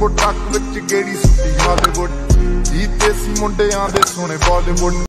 turbo truck ਵਿੱਚ ਗੇੜੀ ਸੁੱਟੀ Hollywood ਜੀਤੇ ਸੀ ਮੁੰਡਿਆਂ ਦੇ ਸੋਹਣੇ ਬਾਲੀਵੁੱਡ